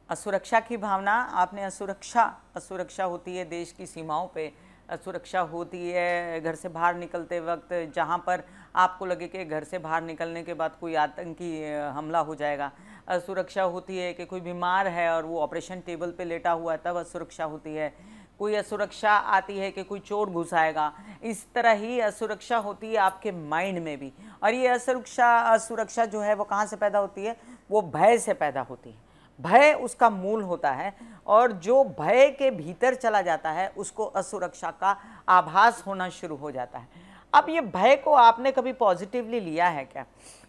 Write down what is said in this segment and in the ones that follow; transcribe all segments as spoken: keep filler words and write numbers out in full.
असुरक्षा की भावना, आपने असुरक्षा असुरक्षा होती है देश की सीमाओं पे, असुरक्षा होती है घर से बाहर निकलते वक्त, जहाँ पर आपको लगे कि घर से बाहर निकलने के बाद कोई आतंकी हमला हो जाएगा। असुरक्षा होती है कि कोई बीमार है और वो ऑपरेशन टेबल पे लेटा हुआ है, तब असुरक्षा होती है। कोई असुरक्षा आती है कि कोई चोर घुस आएगा। इस तरह ही असुरक्षा होती है आपके माइंड में भी। और ये असुरक्षा असुरक्षा जो है वो कहाँ से पैदा होती है? वो भय से पैदा होती है। भय उसका मूल होता है, और जो भय के भीतर चला जाता है उसको असुरक्षा का आभास होना शुरू हो जाता है। अब ये भय को आपने कभी पॉजिटिवली लिया है क्या?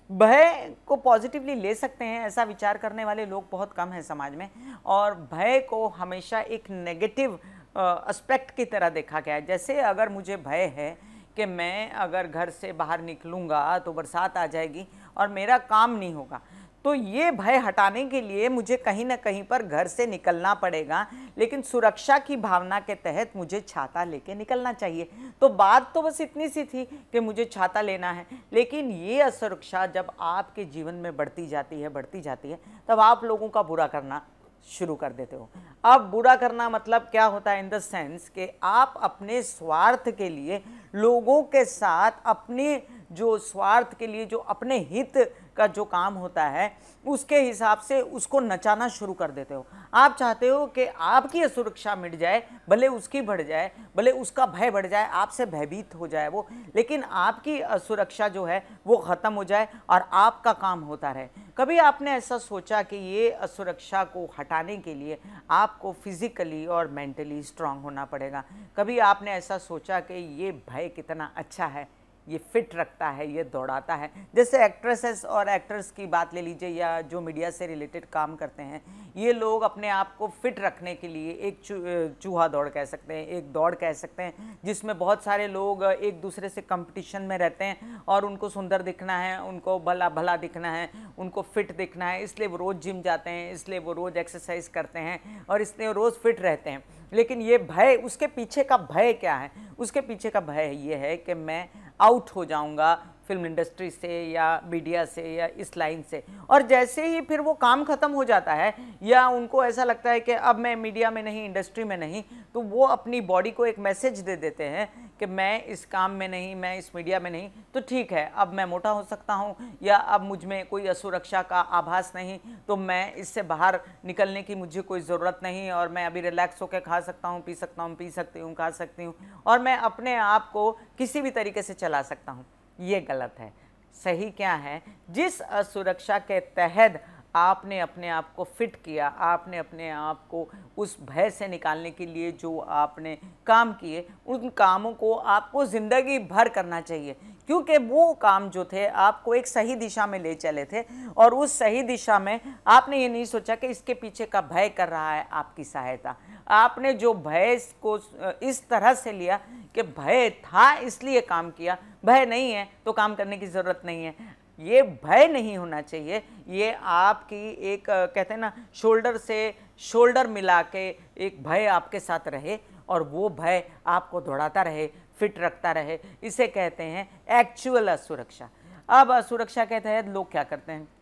भय को पॉजिटिवली ले सकते हैं ऐसा विचार करने वाले लोग बहुत कम हैं समाज में, और भय को हमेशा एक नेगेटिव एस्पेक्ट की तरह देखा गया है। जैसे अगर मुझे भय है कि मैं अगर घर से बाहर निकलूँगा तो बरसात आ जाएगी और मेरा काम नहीं होगा, तो ये भय हटाने के लिए मुझे कहीं ना कहीं पर घर से निकलना पड़ेगा, लेकिन सुरक्षा की भावना के तहत मुझे छाता लेके निकलना चाहिए। तो बात तो बस इतनी सी थी कि मुझे छाता लेना है, लेकिन ये असुरक्षा जब आपके जीवन में बढ़ती जाती है बढ़ती जाती है तब आप लोगों का बुरा करना शुरू कर देते हो। अब बुरा करना मतलब क्या होता है? इन द सेंस कि आप अपने स्वार्थ के लिए लोगों के साथ, अपने जो स्वार्थ के लिए, जो अपने हित का जो काम होता है उसके हिसाब से उसको नचाना शुरू कर देते हो। आप चाहते हो कि आपकी असुरक्षा मिट जाए, भले उसकी बढ़ जाए, भले उसका भय बढ़ जाए, आपसे भयभीत हो जाए वो, लेकिन आपकी असुरक्षा जो है वो ख़त्म हो जाए और आपका काम होता रहे। कभी आपने ऐसा सोचा कि ये असुरक्षा को हटाने के लिए आपको फिज़िकली और मेंटली स्ट्रांग होना पड़ेगा? कभी आपने ऐसा सोचा कि ये भय कितना अच्छा है, ये फिट रखता है, ये दौड़ाता है? जैसे एक्ट्रेसेस और एक्टर्स की बात ले लीजिए, या जो मीडिया से रिलेटेड काम करते हैं, ये लोग अपने आप को फिट रखने के लिए एक चू, चूहा दौड़ कह सकते हैं, एक दौड़ कह सकते हैं, जिसमें बहुत सारे लोग एक दूसरे से कंपटीशन में रहते हैं और उनको सुंदर दिखना है, उनको भला भला दिखना है, उनको फिट दिखना है, इसलिए वो रोज़ जिम जाते हैं, इसलिए वो रोज़ एक्सरसाइज करते हैं और इसलिए वो रोज़ फिट रहते हैं। लेकिन ये भय, उसके पीछे का भय क्या है? उसके पीछे का भय ये है कि मैं आउट हो जाऊंगा फिल्म इंडस्ट्री से या मीडिया से या इस लाइन से, और जैसे ही फिर वो काम ख़त्म हो जाता है या उनको ऐसा लगता है कि अब मैं मीडिया में नहीं, इंडस्ट्री में नहीं, तो वो अपनी बॉडी को एक मैसेज दे देते हैं कि मैं इस काम में नहीं, मैं इस मीडिया में नहीं, तो ठीक है, अब मैं मोटा हो सकता हूँ, या अब मुझ में कोई असुरक्षा का आभास नहीं, तो मैं इससे बाहर निकलने की मुझे कोई ज़रूरत नहीं, और मैं अभी रिलैक्स होकर खा सकता हूँ, पी सकता हूँ, पी सकती हूँ, खा सकती हूँ, और मैं अपने आप को किसी भी तरीके से चला सकता हूँ। ये गलत है। सही क्या है? जिस असुरक्षा के तहत आपने अपने आप को फिट किया, आपने अपने आप को उस भय से निकालने के लिए जो आपने काम किए, उन कामों को आपको ज़िंदगी भर करना चाहिए, क्योंकि वो काम जो थे आपको एक सही दिशा में ले चले थे, और उस सही दिशा में आपने ये नहीं सोचा कि इसके पीछे का भय कर रहा है आपकी सहायता। आपने जो भय को इस तरह से लिया कि भय था इसलिए काम किया, भय नहीं है तो काम करने की ज़रूरत नहीं है। ये भय नहीं होना चाहिए, ये आपकी एक कहते हैं ना, शोल्डर से शोल्डर मिला के एक भय आपके साथ रहे, और वो भय आपको दौड़ाता रहे, फिट रखता रहे। इसे कहते हैं एक्चुअल असुरक्षा। अब असुरक्षा के तहत लोग क्या करते हैं?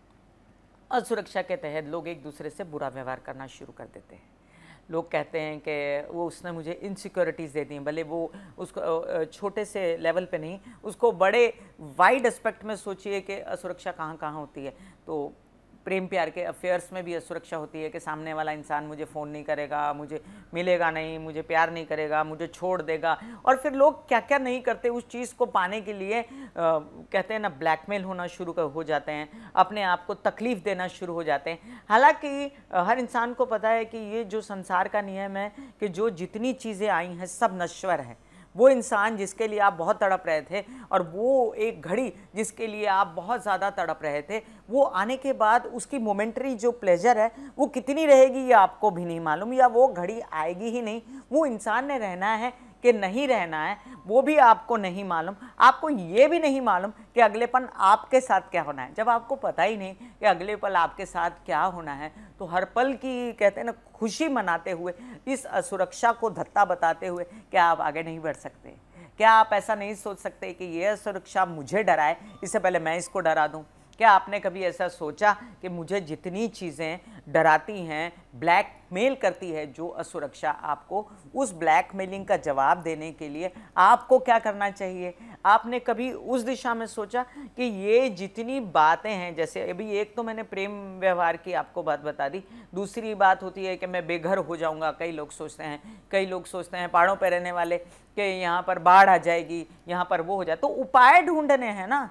असुरक्षा के तहत लोग एक दूसरे से बुरा व्यवहार करना शुरू कर देते हैं। लोग कहते हैं कि वो उसने मुझे इनसिक्योरिटीज़ दे दी, भले वो उसको छोटे से लेवल पे नहीं, उसको बड़े वाइड एस्पेक्ट में सोचिए कि असुरक्षा कहाँ कहाँ होती है। तो प्रेम प्यार के अफेयर्स में भी असुरक्षा होती है कि सामने वाला इंसान मुझे फ़ोन नहीं करेगा, मुझे मिलेगा नहीं, मुझे प्यार नहीं करेगा, मुझे छोड़ देगा, और फिर लोग क्या क्या नहीं करते उस चीज़ को पाने के लिए। आ, कहते हैं ना, ब्लैकमेल होना शुरू हो जाते हैं, अपने आप को तकलीफ़ देना शुरू हो जाते हैं। हालांकि हर इंसान को पता है कि ये जो संसार का नियम है कि जो जितनी चीज़ें आई हैं सब नश्वर है। वो इंसान जिसके लिए आप बहुत तड़प रहे थे, और वो एक घड़ी जिसके लिए आप बहुत ज़्यादा तड़प रहे थे, वो आने के बाद उसकी मोमेंटरी जो प्लेजर है वो कितनी रहेगी ये आपको भी नहीं मालूम, या वो घड़ी आएगी ही नहीं। वो इंसान ने रहना है कि नहीं रहना है वो भी आपको नहीं मालूम। आपको ये भी नहीं मालूम कि अगले पल आपके साथ क्या होना है। जब आपको पता ही नहीं कि अगले पल आपके साथ क्या होना है, तो हर पल की कहते हैं ना खुशी मनाते हुए, इस असुरक्षा को धत्ता बताते हुए, क्या आप आगे नहीं बढ़ सकते? क्या आप ऐसा नहीं सोच सकते कि ये असुरक्षा मुझे डराए, इससे पहले मैं इसको डरा दूं? क्या आपने कभी ऐसा सोचा कि मुझे जितनी चीज़ें डराती हैं, ब्लैकमेल करती है जो असुरक्षा आपको, उस ब्लैकमेलिंग का जवाब देने के लिए आपको क्या करना चाहिए? आपने कभी उस दिशा में सोचा कि ये जितनी बातें हैं, जैसे अभी एक तो मैंने प्रेम व्यवहार की आपको बात बता दी, दूसरी बात होती है कि मैं बेघर हो जाऊंगा, कई लोग सोचते हैं, कई लोग सोचते हैं पहाड़ों पर रहने वाले कि यहाँ पर बाढ़ आ जाएगी, यहाँ पर वो हो जाए, तो उपाय ढूंढने हैं ना,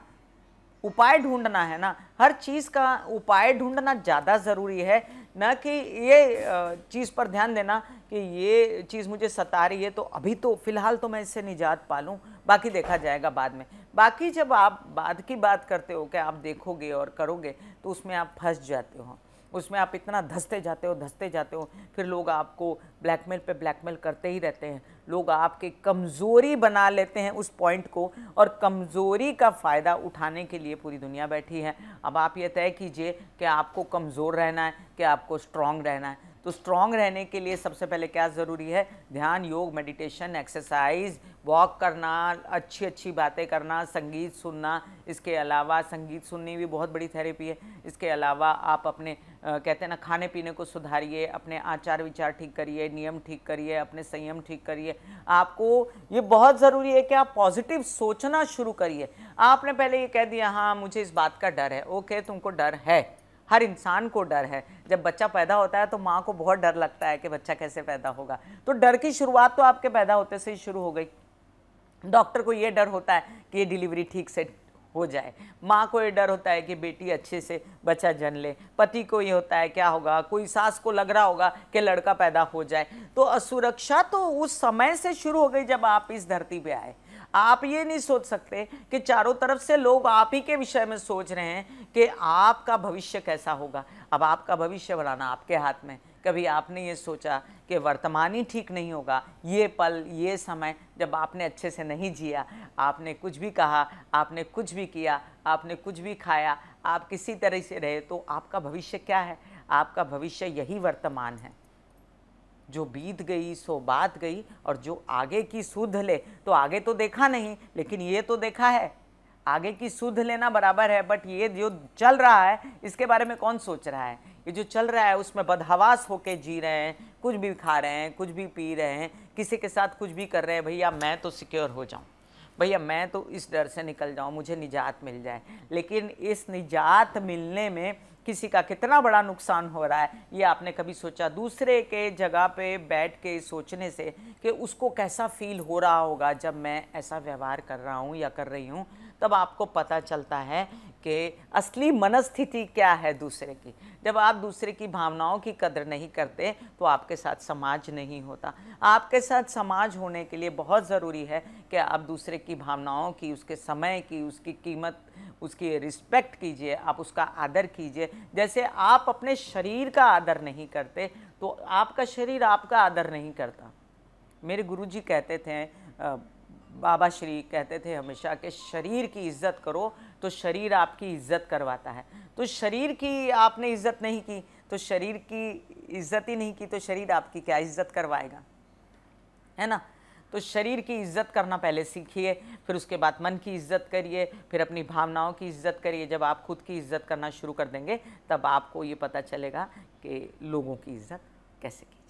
उपाय ढूंढना है ना, हर चीज़ का उपाय ढूंढना ज़्यादा ज़रूरी है, ना कि ये चीज़ पर ध्यान देना कि ये चीज़ मुझे सता रही है तो अभी तो फ़िलहाल तो मैं इससे निजात पा लूँ, बाकी देखा जाएगा बाद में। बाकी जब आप बाद की बात करते हो कि आप देखोगे और करोगे तो उसमें आप फंस जाते हो, उसमें आप इतना धंसते जाते हो धंसते जाते हो, फिर लोग आपको ब्लैकमेल पे ब्लैकमेल करते ही रहते हैं, लोग आपकी कमज़ोरी बना लेते हैं उस पॉइंट को, और कमज़ोरी का फ़ायदा उठाने के लिए पूरी दुनिया बैठी है। अब आप ये तय कीजिए कि आपको कमज़ोर रहना है कि आपको स्ट्रॉन्ग रहना है। तो स्ट्रॉन्ग रहने के लिए सबसे पहले क्या ज़रूरी है? ध्यान, योग, मेडिटेशन, एक्सरसाइज, वॉक करना, अच्छी अच्छी बातें करना, संगीत सुनना। इसके अलावा संगीत सुननी भी बहुत बड़ी थेरेपी है। इसके अलावा आप अपने आ, कहते हैं ना, खाने पीने को सुधारिए, अपने आचार विचार ठीक करिए, नियम ठीक करिए, अपने संयम ठीक करिए। आपको ये बहुत ज़रूरी है कि आप पॉजिटिव सोचना शुरू करिए। आपने पहले ये कह दिया हाँ मुझे इस बात का डर है, ओके तुमको डर है, हर इंसान को डर है। जब बच्चा पैदा होता है तो माँ को बहुत डर लगता है कि बच्चा कैसे पैदा होगा, तो डर की शुरुआत तो आपके पैदा होते से ही शुरू हो गई। डॉक्टर को ये डर होता है कि ये डिलीवरी ठीक से हो जाए, माँ को ये डर होता है कि बेटी अच्छे से बच्चा जन ले, पति को ये होता है क्या होगा, कोई सास को लग रहा होगा कि लड़का पैदा हो जाए। तो असुरक्षा तो उस समय से शुरू हो गई जब आप इस धरती पे आए। आप ये नहीं सोच सकते कि चारों तरफ से लोग आप ही के विषय में सोच रहे हैं कि आपका भविष्य कैसा होगा। अब आपका भविष्य बनाना आपके हाथ में। कभी आपने ये सोचा कि वर्तमान ही ठीक नहीं होगा, ये पल, ये समय जब आपने अच्छे से नहीं जिया, आपने कुछ भी कहा, आपने कुछ भी किया, आपने कुछ भी खाया, आप किसी तरह से रहे, तो आपका भविष्य क्या है? आपका भविष्य यही वर्तमान है। जो बीत गई सो बात गई, और जो आगे की सुध ले, तो आगे तो देखा नहीं लेकिन ये तो देखा है। आगे की सुध लेना बराबर है, बट ये जो चल रहा है इसके बारे में कौन सोच रहा है? ये जो चल रहा है उसमें बदहवास होके जी रहे हैं, कुछ भी खा रहे हैं, कुछ भी पी रहे हैं, किसी के साथ कुछ भी कर रहे हैं। भैया मैं तो सिक्योर हो जाऊं, भैया मैं तो इस डर से निकल जाऊं, मुझे निजात मिल जाए। लेकिन इस निजात मिलने में किसी का कितना बड़ा नुकसान हो रहा है, ये आपने कभी सोचा? दूसरे के जगह पे बैठ के सोचने से कि उसको कैसा फील हो रहा होगा जब मैं ऐसा व्यवहार कर रहा हूँ या कर रही हूँ, तब आपको पता चलता है कि असली मनस्थिति क्या है दूसरे की। जब आप दूसरे की भावनाओं की कदर नहीं करते तो आपके साथ समाज नहीं होता। आपके साथ समाज होने के लिए बहुत ज़रूरी है कि आप दूसरे की भावनाओं की, उसके समय की, उसकी कीमत, उसकी रिस्पेक्ट कीजिए, आप उसका आदर कीजिए। जैसे आप अपने शरीर का आदर नहीं करते तो आपका शरीर आपका आदर नहीं करता। मेरे गुरुजी कहते थे, बाबा श्री कहते थे हमेशा कि शरीर की इज्जत करो तो शरीर आपकी इज्जत करवाता है। तो शरीर की आपने इज्जत नहीं की तो शरीर की इज्जत ही नहीं की तो शरीर आपकी क्या इज्जत करवाएगा, है ना? तो शरीर की इज्जत करना पहले सीखिए, फिर उसके बाद मन की इज्जत करिए, फिर अपनी भावनाओं की इज्जत करिए। जब आप खुद की इज्जत करना शुरू कर देंगे तब आपको ये पता चलेगा कि लोगों की इज्जत कैसे की।